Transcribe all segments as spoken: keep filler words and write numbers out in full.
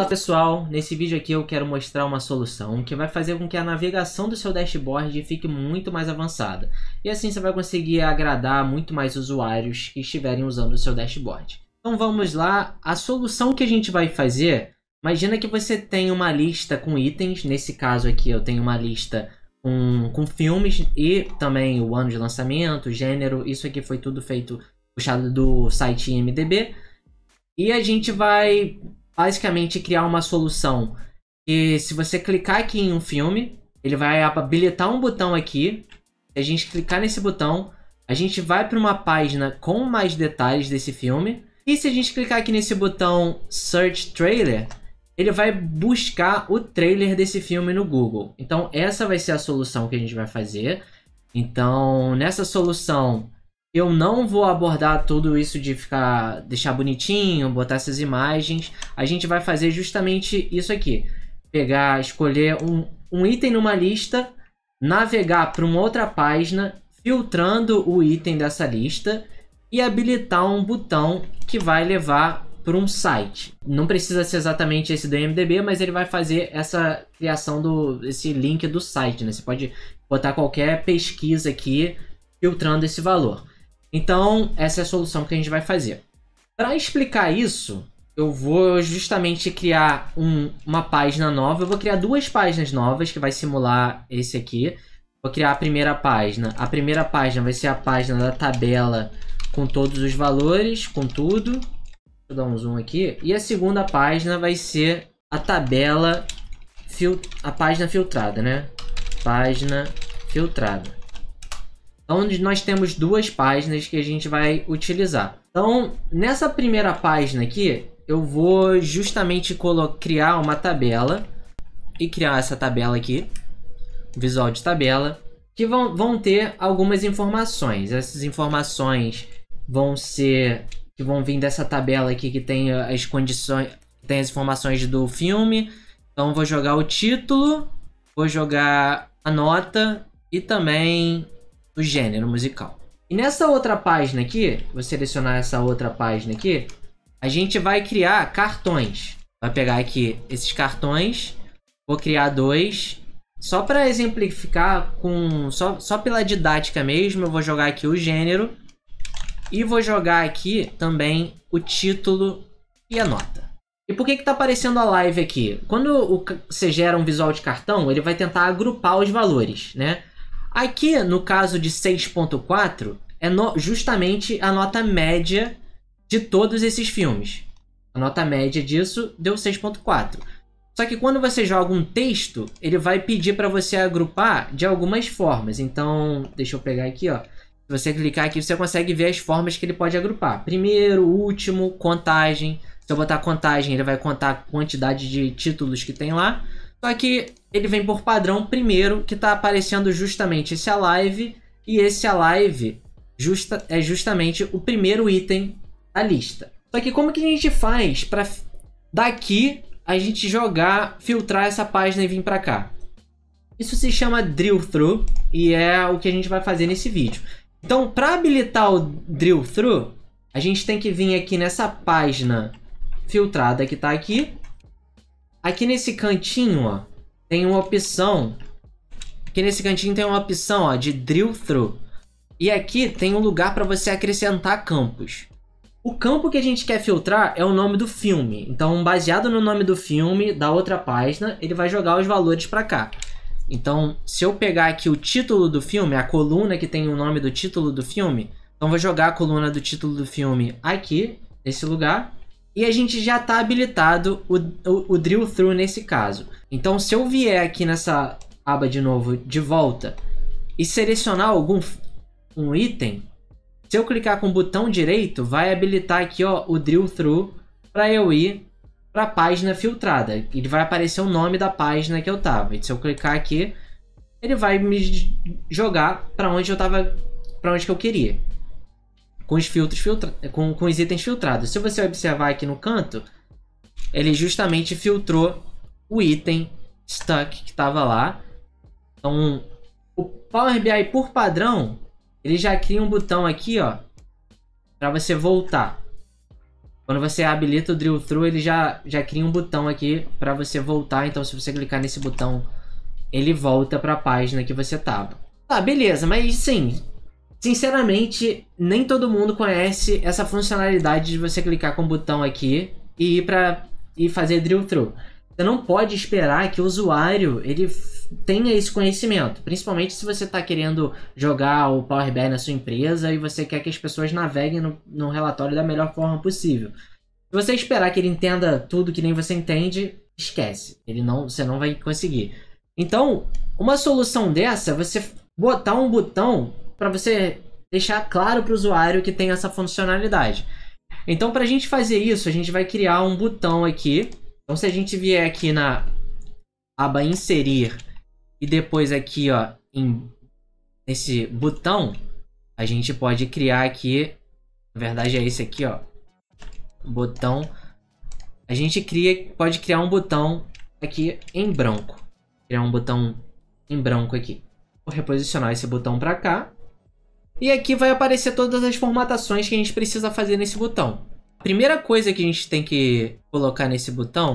pessoal, nesse vídeo aqui eu quero mostrar uma solução que vai fazer com que a navegação do seu dashboard fique muito mais avançada. E assim você vai conseguir agradar muito mais usuários que estiverem usando o seu dashboard. Então vamos lá, a solução que a gente vai fazer, imagina que você tem uma lista com itens, nesse caso aqui eu tenho uma lista com, com filmes e também o ano de lançamento, gênero, isso aqui foi tudo feito, puxado do site I M D B. E a gente vai basicamente criar uma solução que, se você clicar aqui em um filme, ele vai habilitar um botão aqui. Se a gente clicar nesse botão, a gente vai para uma página com mais detalhes desse filme. E se a gente clicar aqui nesse botão Search Trailer, ele vai buscar o trailer desse filme no Google. Então essa vai ser a solução que a gente vai fazer. Então nessa solução eu não vou abordar tudo isso de ficar, deixar bonitinho, botar essas imagens. A gente vai fazer justamente isso aqui. Pegar, escolher um, um item numa lista, navegar para uma outra página, filtrando o item dessa lista e habilitar um botão que vai levar para um site. Não precisa ser exatamente esse do I M D B, mas ele vai fazer essa criação do esse link do site, né? Você pode botar qualquer pesquisa aqui, filtrando esse valor. Então, essa é a solução que a gente vai fazer. Para explicar isso, eu vou justamente criar um, uma página nova. Eu vou criar duas páginas novas que vai simular esse aqui. Vou criar a primeira página. A primeira página vai ser a página da tabela com todos os valores, com tudo. Deixa eu dar um zoom aqui. E a segunda página vai ser a tabela, fil a página filtrada, né? Página filtrada. Onde nós temos duas páginas que a gente vai utilizar. Então, nessa primeira página aqui, eu vou justamente criar uma tabela e criar essa tabela aqui, visual de tabela, que vão, vão ter algumas informações. Essas informações vão ser, que vão vir dessa tabela aqui que tem as condições, tem as informações do filme. Então, vou jogar o título, vou jogar a nota e também o gênero musical. E nessa outra página aqui, vou selecionar essa outra página aqui, a gente vai criar cartões. Vai pegar aqui esses cartões, vou criar dois, só para exemplificar, com só, só pela didática mesmo, eu vou jogar aqui o gênero e vou jogar aqui também o título e a nota. E por que que tá aparecendo a live aqui? Quando o, você gera um visual de cartão, ele vai tentar agrupar os valores, né? Aqui, no caso de seis ponto quatro, é no, justamente a nota média de todos esses filmes. A nota média disso deu seis ponto quatro. Só que quando você joga um texto, ele vai pedir para você agrupar de algumas formas. Então, deixa eu pegar aqui, ó. Se você clicar aqui, você consegue ver as formas que ele pode agrupar. Primeiro, último, contagem. Se eu botar contagem, ele vai contar a quantidade de títulos que tem lá. Só que ele vem por padrão primeiro, que está aparecendo justamente esse Alive, e esse Alive justa, é justamente o primeiro item da lista. Só que como que a gente faz para daqui a gente jogar, filtrar essa página e vir para cá? Isso se chama Drill Through e é o que a gente vai fazer nesse vídeo. Então, para habilitar o Drill Through, a gente tem que vir aqui nessa página filtrada que está aqui. Aqui nesse cantinho, ó, tem uma opção. Aqui nesse cantinho tem uma opção, ó, de Drill Through. E aqui tem um lugar para você acrescentar campos. O campo que a gente quer filtrar é o nome do filme. Então, baseado no nome do filme da outra página, ele vai jogar os valores para cá. Então, se eu pegar aqui o título do filme, a coluna que tem o nome do título do filme, então vou jogar a coluna do título do filme aqui, nesse lugar. E a gente já está habilitado o, o, o Drill Through nesse caso. Então, se eu vier aqui nessa aba de novo, de volta, e selecionar algum um item, se eu clicar com o botão direito, vai habilitar aqui, ó, o Drill Through para eu ir para a página filtrada. Ele vai aparecer o nome da página que eu estava. E se eu clicar aqui, ele vai me jogar para onde eu estava, para onde que eu queria. Com os filtros filtra com, com os itens filtrados. Se você observar aqui no canto, ele justamente filtrou o item stuck que estava lá. Então, o Power B I por padrão, ele já cria um botão aqui, ó, para você voltar. Quando você habilita o Drill Through, ele já, já cria um botão aqui para você voltar. Então, se você clicar nesse botão, ele volta para a página que você tava. Tá, beleza, mas sim, sinceramente, nem todo mundo conhece essa funcionalidade de você clicar com o botão aqui e ir para e fazer Drill Through. Você não pode esperar que o usuário ele tenha esse conhecimento, principalmente se você está querendo jogar o Power B I na sua empresa e você quer que as pessoas naveguem no, no relatório da melhor forma possível. Se você esperar que ele entenda tudo que nem você entende, esquece. Ele não, você não vai conseguir. Então, uma solução dessa é você botar um botão para você deixar claro para o usuário que tem essa funcionalidade. Então, para a gente fazer isso, a gente vai criar um botão aqui. Então, se a gente vier aqui na aba inserir e depois aqui, ó, em, nesse botão, a gente pode criar aqui, na verdade é esse aqui, ó, botão. A gente cria, pode criar um botão aqui em branco. Criar um botão em branco aqui. Vou reposicionar esse botão para cá. E aqui vai aparecer todas as formatações que a gente precisa fazer nesse botão. A primeira coisa que a gente tem que colocar nesse botão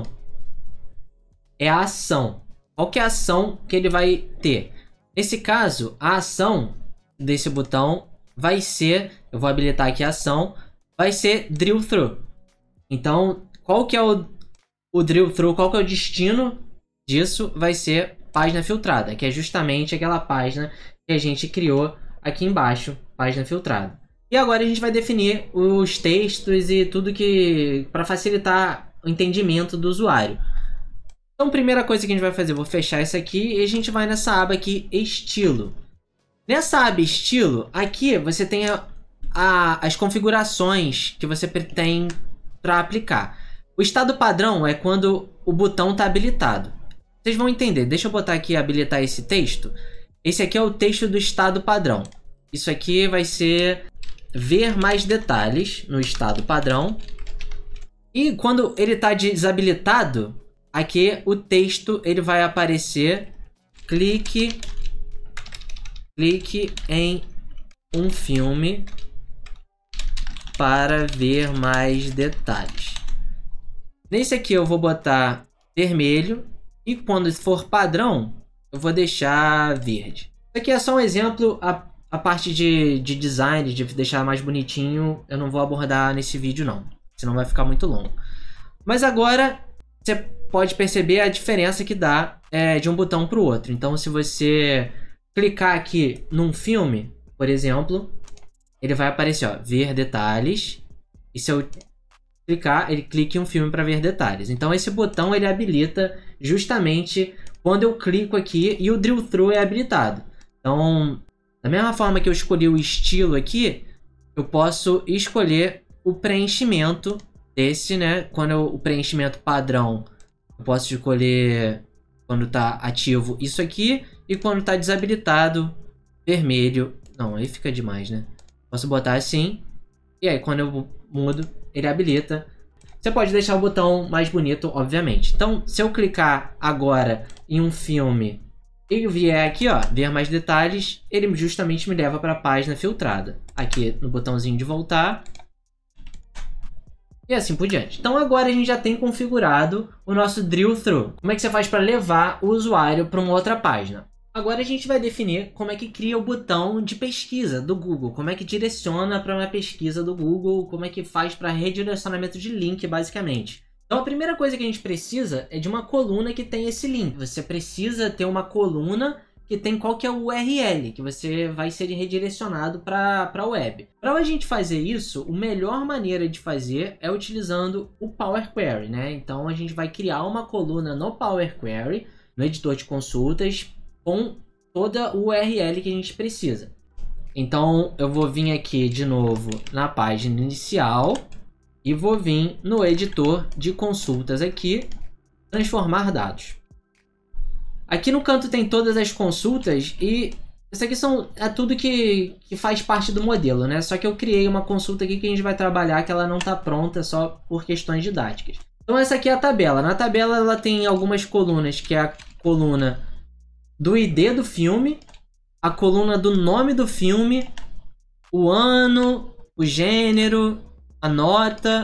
é a ação. Qual que é a ação que ele vai ter? Nesse caso, a ação desse botão vai ser, eu vou habilitar aqui a ação, vai ser Drill Through. Então, qual que é o, o Drill Through, qual que é o destino disso? Vai ser página filtrada, que é justamente aquela página que a gente criou aqui embaixo, página filtrada. E agora a gente vai definir os textos e tudo que para facilitar o entendimento do usuário. Então, primeira coisa que a gente vai fazer, eu vou fechar isso aqui e a gente vai nessa aba aqui, estilo. Nessa aba estilo, aqui você tem a, a, as configurações que você tem para aplicar. O estado padrão é quando o botão está habilitado. Vocês vão entender. Deixa eu botar aqui habilitar esse texto. Esse aqui é o texto do estado padrão. Isso aqui vai ser ver mais detalhes no estado padrão. E quando ele está desabilitado, aqui o texto ele vai aparecer. Clique, clique em um filme para ver mais detalhes. Nesse aqui eu vou botar vermelho. E quando for padrão, eu vou deixar verde. Isso aqui é só um exemplo. A, a parte de, de design, de deixar mais bonitinho, eu não vou abordar nesse vídeo não. Senão vai ficar muito longo. Mas agora, você pode perceber a diferença que dá é, de um botão para o outro. Então, se você clicar aqui num filme, por exemplo, ele vai aparecer, ó, ver detalhes. E se eu clicar, ele clica em um filme para ver detalhes. Então, esse botão ele habilita justamente quando eu clico aqui e o Drill Through é habilitado. Então, da mesma forma que eu escolhi o estilo aqui, eu posso escolher o preenchimento desse, né? Quando eu, o preenchimento padrão, eu posso escolher quando está ativo isso aqui e quando está desabilitado, vermelho. Não, aí fica demais, né? Posso botar assim e aí quando eu mudo, ele habilita. Você pode deixar o botão mais bonito, obviamente. Então, se eu clicar agora em um filme e vier aqui, ó, ver mais detalhes, ele justamente me leva para a página filtrada. Aqui no botãozinho de voltar. E assim por diante. Então agora a gente já tem configurado o nosso Drill Through. Como é que você faz para levar o usuário para uma outra página? Agora a gente vai definir como é que cria o botão de pesquisa do Google. Como é que direciona para uma pesquisa do Google. Como é que faz para redirecionamento de link, basicamente. Então a primeira coisa que a gente precisa é de uma coluna que tem esse link. Você precisa ter uma coluna que tem qual que é o U R L, que você vai ser redirecionado para a web. Para a gente fazer isso, a melhor maneira de fazer é utilizando o Power Query, né? Então a gente vai criar uma coluna no Power Query, no editor de consultas, com toda o U R L que a gente precisa. Então eu vou vir aqui de novo na página inicial e vou vir no editor de consultas aqui, transformar dados. Aqui no canto tem todas as consultas e isso aqui são, é tudo que, que faz parte do modelo, né? Só que eu criei uma consulta aqui que a gente vai trabalhar que ela não está pronta só por questões didáticas. Então essa aqui é a tabela. Na tabela ela tem algumas colunas, que é a coluna do I D do filme, a coluna do nome do filme, o ano, o gênero, a nota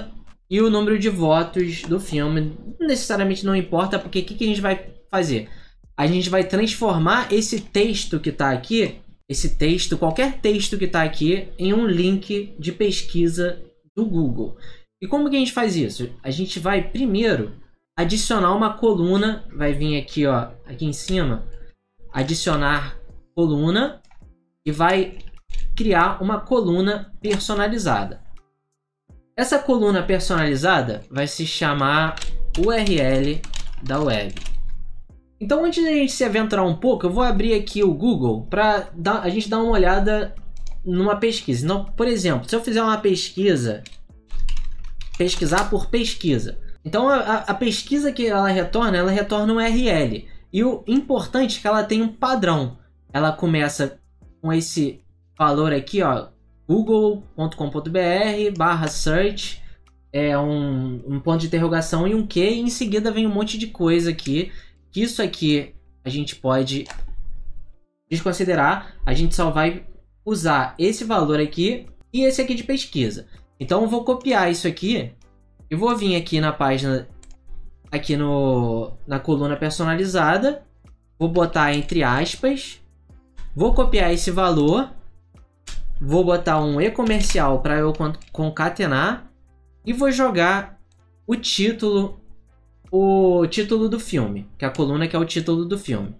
e o número de votos do filme. Necessariamente não importa, porque o que, que a gente vai fazer? A gente vai transformar esse texto que está aqui, esse texto, qualquer texto que está aqui, em um link de pesquisa do Google. E como que a gente faz isso? A gente vai primeiro adicionar uma coluna, vai vir aqui, ó, aqui em cima, adicionar coluna e vai criar uma coluna personalizada. Essa coluna personalizada vai se chamar U R L da web. Então, antes de a gente se aventurar um pouco, eu vou abrir aqui o Google para a gente dar uma olhada numa pesquisa. Então, por exemplo, se eu fizer uma pesquisa, pesquisar por pesquisa. Então, a, a pesquisa que ela retorna, ela retorna um U R L. E o importante é que ela tem um padrão. Ela começa com esse valor aqui, ó, google ponto com ponto br barra search, é um, um ponto de interrogação e um Q, e em seguida vem um monte de coisa aqui, que isso aqui a gente pode desconsiderar, a gente só vai usar esse valor aqui e esse aqui de pesquisa. Então eu vou copiar isso aqui e vou vir aqui na página, aqui no, na coluna personalizada, vou botar entre aspas, vou copiar esse valor, vou botar um e-comercial para eu concatenar e vou jogar o título, o título do filme, que é a coluna que é o título do filme.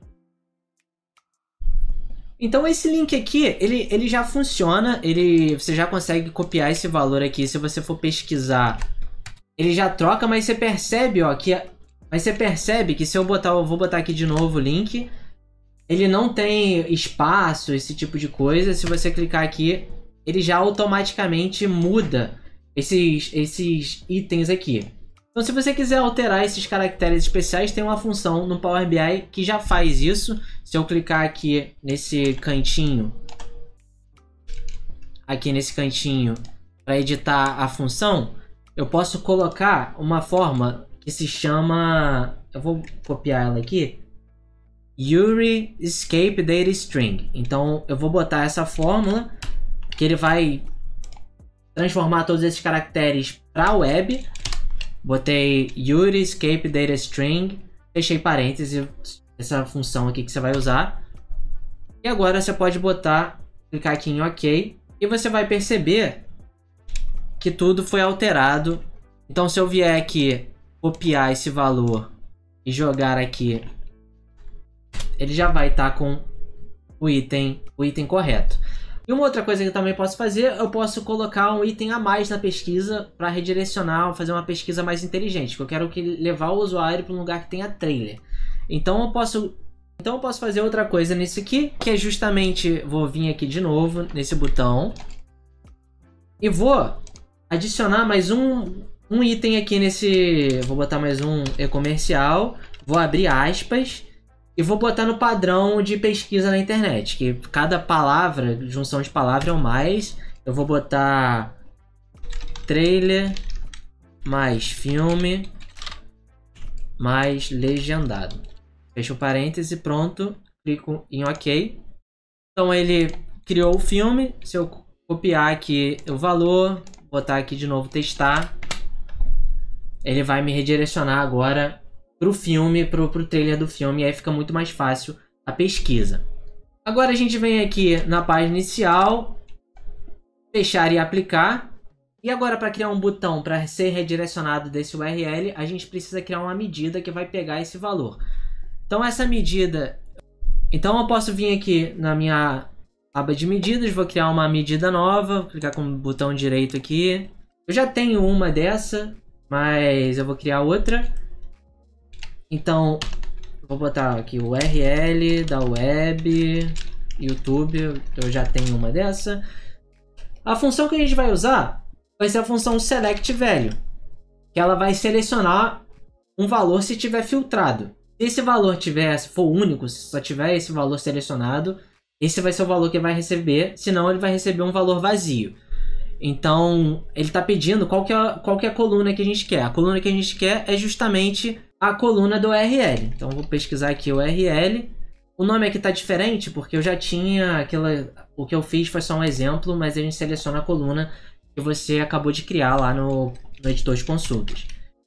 Então esse link aqui, ele, ele já funciona, ele, você já consegue copiar esse valor aqui, se você for pesquisar, ele já troca, mas você percebe, ó, que, mas você percebe que se eu botar, eu vou botar aqui de novo o link, ele não tem espaço, esse tipo de coisa. Se você clicar aqui, ele já automaticamente muda esses, esses itens aqui. Então, se você quiser alterar esses caracteres especiais, tem uma função no Power B I que já faz isso. Se eu clicar aqui nesse cantinho, aqui nesse cantinho, para editar a função, eu posso colocar uma forma que se chama... Eu vou copiar ela aqui. Yuri Escape Data String. Então eu vou botar essa fórmula que ele vai transformar todos esses caracteres para a web. Botei Yuri Escape Data String, fechei parênteses, essa função aqui que você vai usar. E agora você pode botar, clicar aqui em OK, e você vai perceber que tudo foi alterado. Então se eu vier aqui copiar esse valor e jogar aqui, ele já vai estar tá com o item, o item correto. E uma outra coisa que eu também posso fazer, eu posso colocar um item a mais na pesquisa para redirecionar, fazer uma pesquisa mais inteligente, que eu quero que levar o usuário para um lugar que tenha trailer. Então eu posso, então eu posso fazer outra coisa nisso aqui, que é justamente, vou vir aqui de novo nesse botão e vou adicionar mais um, um item aqui nesse, vou botar mais um e-comercial, vou abrir aspas. E vou botar no padrão de pesquisa na internet, que cada palavra, junção de palavra é o mais. Eu vou botar trailer mais filme mais legendado. Fecho o parêntese, pronto. Clico em OK. Então ele criou o filme. Se eu copiar aqui o valor, botar aqui de novo testar, ele vai me redirecionar agora pro filme, pro, pro trailer do filme, e aí fica muito mais fácil a pesquisa. Agora a gente vem aqui na página inicial, fechar e aplicar. E agora, para criar um botão para ser redirecionado desse U R L, a gente precisa criar uma medida que vai pegar esse valor. Então essa medida... Então eu posso vir aqui na minha aba de medidas, vou criar uma medida nova, vou clicar com o botão direito aqui. Eu já tenho uma dessa, mas eu vou criar outra. Então, vou botar aqui o U R L da web, YouTube, eu já tenho uma dessa. A função que a gente vai usar vai ser a função SelectValue, que ela vai selecionar um valor se tiver filtrado. Se esse valor tiver, se for único, se só tiver esse valor selecionado, esse vai ser o valor que ele vai receber, senão ele vai receber um valor vazio. Então, ele está pedindo qual que, é, qual que é a coluna que a gente quer. A coluna que a gente quer é justamente a coluna do U R L. Então, vou pesquisar aqui o U R L. O nome aqui está diferente, porque eu já tinha aquela... O que eu fiz foi só um exemplo, mas a gente seleciona a coluna que você acabou de criar lá no, no editor de consultas.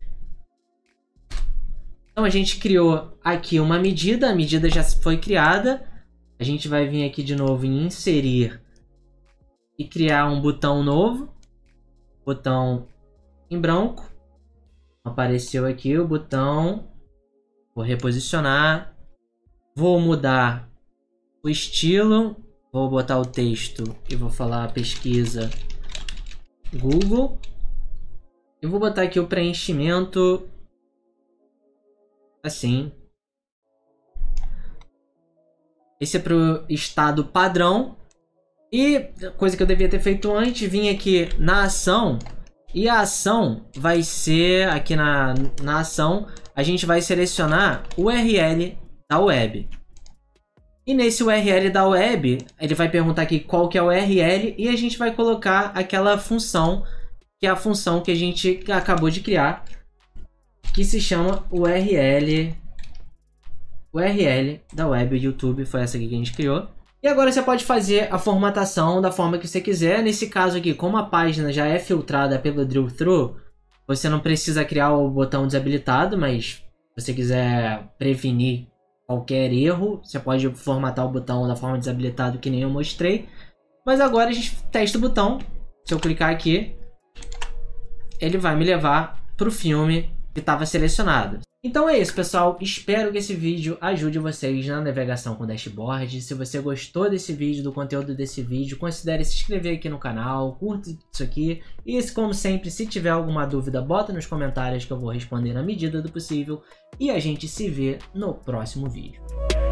Então a gente criou aqui uma medida, a medida já foi criada. A gente vai vir aqui de novo em inserir e criar um botão novo. Botão em branco. Apareceu aqui o botão. Vou reposicionar. Vou mudar o estilo. Vou botar o texto e vou falar pesquisa Google. Eu vou botar aqui o preenchimento assim. Esse é para o estado padrão. E coisa que eu devia ter feito antes, vim aqui na ação. E a ação vai ser, aqui na, na ação, a gente vai selecionar o U R L da web. E nesse U R L da web, ele vai perguntar aqui qual que é o U R L e a gente vai colocar aquela função, que é a função que a gente acabou de criar, que se chama U R L. U R L da web YouTube, foi essa aqui que a gente criou. E agora você pode fazer a formatação da forma que você quiser. Nesse caso aqui, como a página já é filtrada pelo drill-thru, você não precisa criar o botão desabilitado, mas se você quiser prevenir qualquer erro, você pode formatar o botão da forma desabilitada, que nem eu mostrei. Mas agora a gente testa o botão. Se eu clicar aqui, ele vai me levar para o filme que estava selecionado. Então é isso, pessoal. Espero que esse vídeo ajude vocês na navegação com o dashboard. Se você gostou desse vídeo, do conteúdo desse vídeo, considere se inscrever aqui no canal, curta isso aqui. E como sempre, se tiver alguma dúvida, bota nos comentários que eu vou responder na medida do possível. E a gente se vê no próximo vídeo.